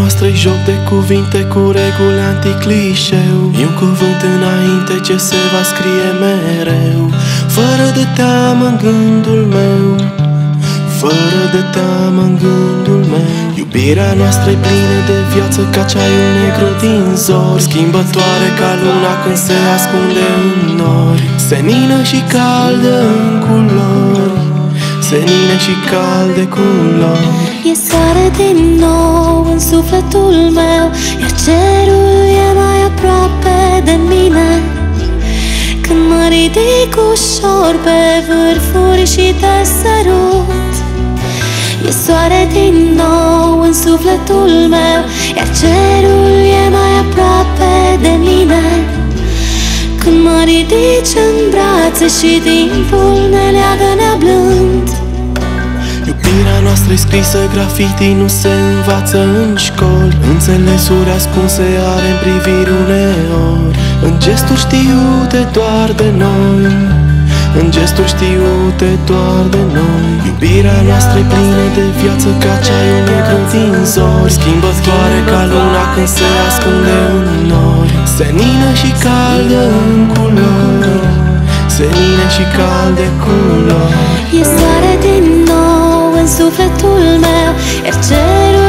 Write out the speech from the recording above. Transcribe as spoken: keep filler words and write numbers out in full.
noastră-i joc de cuvinte cu reguli anticlișeu. E un cuvânt înainte ce se va scrie mereu, fără de teamă în gândul meu, fără de teamă în gândul meu. Iubirea noastră-i plină de viață ca ceaiul negru din zori, schimbătoare ca luna când se ascunde în nori, senină și caldă în culori, senină și calde culori. E soare din nou în sufletul meu, iar cerul e mai aproape de mine. Când mă ridic ușor pe vârfuri și te sărut, e soare din nou în sufletul meu, iar cerul e mai aproape de mine. Când mă ridici în brațe și timpul ne leagă neablând. Iubirea noastră-i scrisă graffiti, nu se învață în școli, înțelesuri ascunse are în priviri uneori, în gesturi știute doar de noi, în gesturi știute doar de noi. Iubirea noastră-i plină de viață ca ceaiul negru din zori, schimbătoare ca luna când se ascunde în nori, senină și caldă în culori, senină și calde culori. E soare din nou în sufletul meu, iar cerul